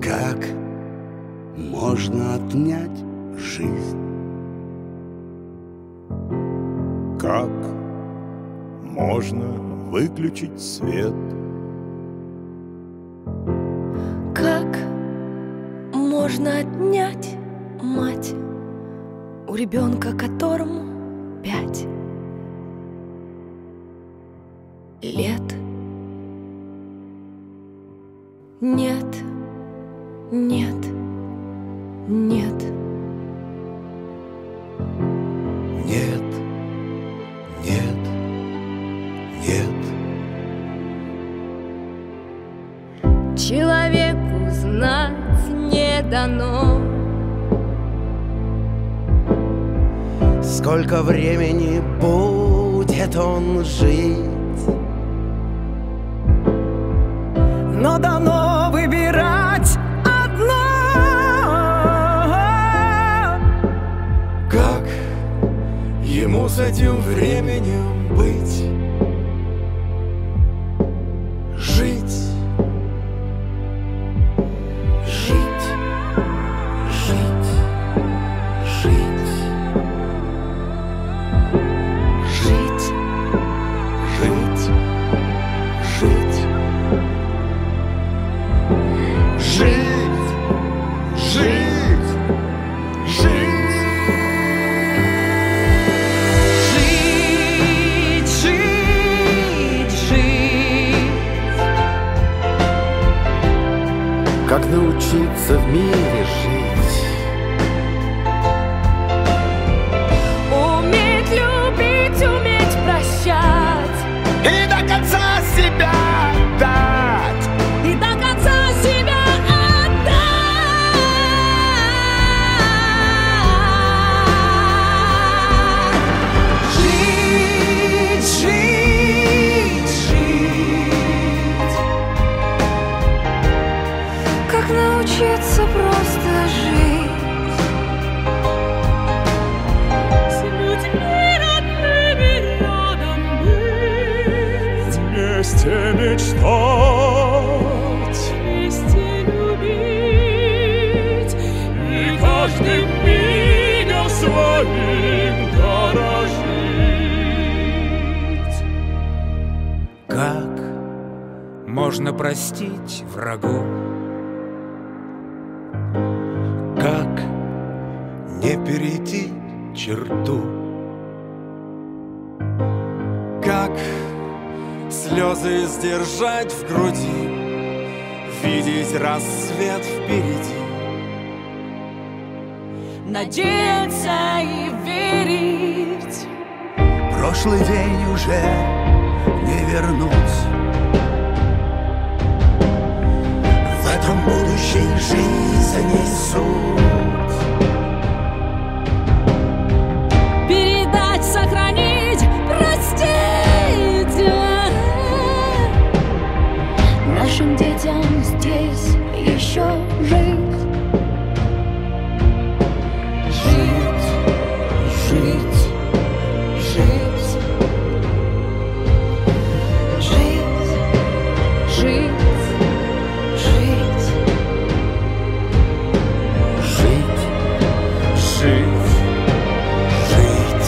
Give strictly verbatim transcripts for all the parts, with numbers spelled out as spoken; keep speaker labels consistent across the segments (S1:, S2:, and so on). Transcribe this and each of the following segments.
S1: Как можно отнять жизнь?
S2: Как можно выключить свет?
S3: Как можно отнять мать у ребенка, которому пять лет? Нет, нет, нет.
S1: Нет, нет, нет.
S3: Человеку знать не дано,
S1: Сколько времени будет он жить,
S4: но дано выбирать одно.
S2: Как ему с этим временем быть? Жить. Жить. Жить. Жить.
S3: жить,
S2: Жить. Жить. Жить. Жить. Жить.
S4: Жить, жить, жить.
S1: как научиться в мире жить.
S3: уметь любить, уметь прощать
S2: И до конца себя отдать.
S3: и до конца себя отдать.
S4: Жить, жить, жить.
S3: Как научиться просто жить с людьми родными рядом быть,
S2: Вместе мечтать
S3: вместе любить
S2: и каждым мигом своим дорожить.
S5: Как можно простить врагу?
S1: Как не перейти черту?
S2: Как слезы сдержать в груди, видеть рассвет впереди,
S3: надеяться и верить.
S1: Прошлый день уже не вернуть. В этом будущей жизни суть.
S3: Передать, сохранить, простить нашим детям здесь еще жить.
S2: жить, жить, жить,
S3: Жить, жить, жить.
S1: Жить,
S2: жить,
S1: жить.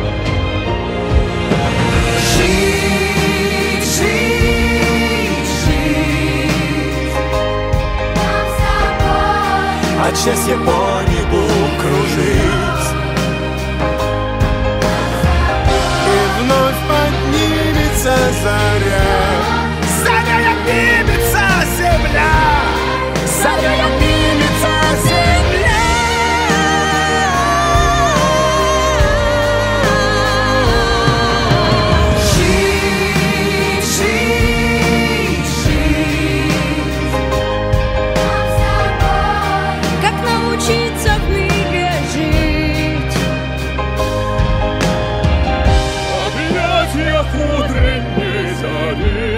S4: Жить, жить, жить.
S2: от счастья по небу кружить. И вновь поднимется заря, заря поднимется земля, заря поднимется земля.
S4: Жить, жить, жить.
S3: Как научиться в мире жить?
S2: В объятиях утренней зари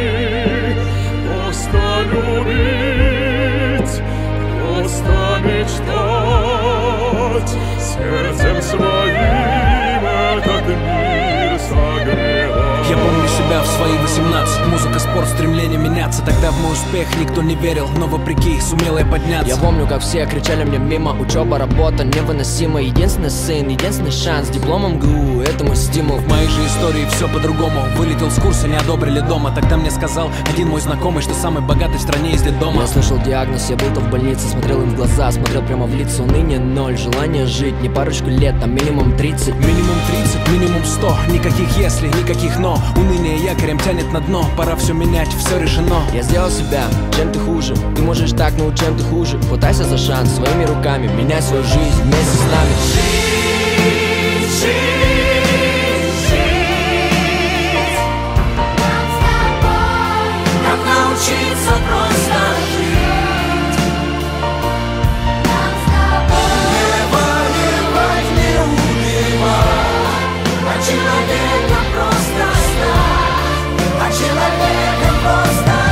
S6: Музыка, спорт, стремление меняться. Тогда в мой успех никто не верил, но вопреки сумел я подняться.
S7: Я помню, как все кричали мне мимо: учеба, работа невыносима. Единственный сын, единственный шанс, дипломом ГУ, это мой стимул.
S6: В моей же истории все по-другому. Вылетел с курса, не одобрили дома. Тогда мне сказал один мой знакомый, что самый богатый в стране из детдома.
S7: Я слышал диагноз, я был-то в больнице. Смотрел им в глаза, смотрел прямо в лицо. Уныние ноль, желание жить не парочку лет, а минимум тридцать.
S6: Минимум тридцать, минимум сто. Никаких если, никаких но. Уныние якорем тянет на дно. Пора все менять, все решено.
S7: Я сделал себя, чем ты хуже. Ты можешь так, но чем ты хуже. Хватайся за шанс своими руками, меняй свою жизнь вместе с нами.
S4: Жить, жить, жить. Нам с тобой. Как научиться просто жить. Нам с тобой. Не воевать, не убивать, а человеком просто стать, а человеком просто стать.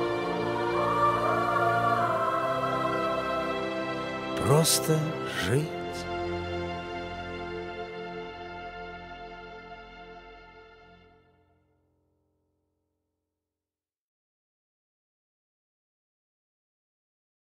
S1: Просто жить.